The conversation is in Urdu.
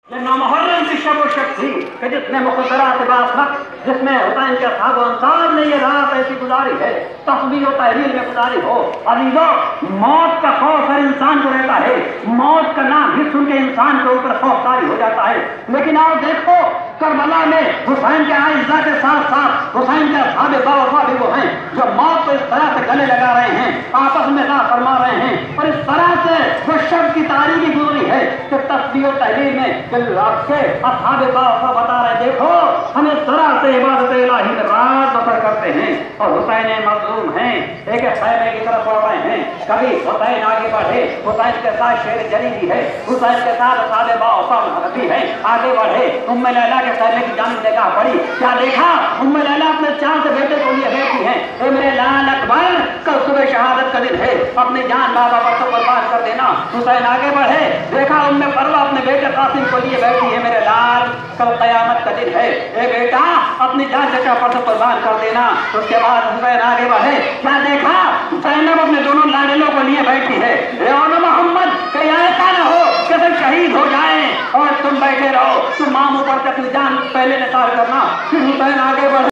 یہ نامحرم کی شب و شب تھی کہ جس میں مخدرات باخت جس میں حسین کے اصحاب و انصار نے یہ رات ایسی گزاری ہے، تصویر و تحریر میں گزاری ہو۔ عزیزو، موت کا خوف ہر انسان کو رہتا ہے، موت کا نام بھی سن کے انسان کے اوپر خوف طاری ہو جاتا ہے، لیکن آپ دیکھو کربلا میں حسین کے اعزاء کے ساتھ ساتھ حسین کے اصحاب باوفا بھی وہ ہیں جو موت کو اس طرح سے گلے لگا رہے ہیں، آپس میں راہ فرما رہے ہیں، اور اس طرح سے وہ شب کی تاریخی گزری ہے کہ تصویر و تحریر میں رات کے اصحاب باوفا بتا رہے دیکھو ہم اس طرح سے عبادت الہی میں رات بسر کرتے ہیں، اور حسین مظلوم ہیں، ایک خیمے کی طرف بڑھ رہے ہیں، کبھی حسین آگے بڑھے، حسین کے ساتھ شیر جلیلی ہے، حسین کے ساتھ اصحاب باوفا بھی ہے، آگے بڑھے، ام لیلا کے خیمے کی جانب نگاہ پڑی، کیا دیکھا؟ ام لیلا اپنے چاند سے بیٹے کو لیے بیٹھی ہیں، اے میرے لال اکبر کل صبح شہادت کا دن ہے، اپنی جان بابا پر تو قربان کر دینا۔ حسین آگے بڑھے، دیکھا ام پروا اپنے بیٹے قاسم کو لیے بیٹھی ہے، میرے لال کل قیامت کا دن ہے، اے بیٹا اپنی جان چچا پر تو قربان کر دینا۔ اس کے بعد حسین آگے بڑھے، کیا دیکھا؟ زینب اپنے دونوں لاڈلوں کو لیے بیٹھی ہے، اے اول محمد کہیں ایسا نہ ہو کہ تم شہید ہو جائیں اور تم بیٹھے رہو، تم ماموں پر اپنی جان پہلے نثار کرنا۔ پھر حسین آگے بڑھے۔